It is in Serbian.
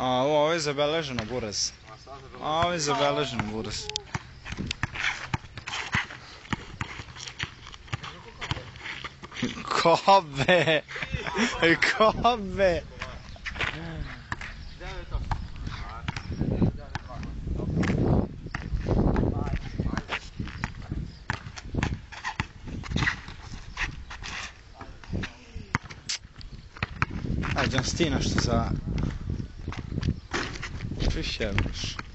Ovo je zabeleženo, buraz. Ovo je zabeleženo, buraz. Kobe! Kobe! Ajde, ti nešto za... Ti sjebaš.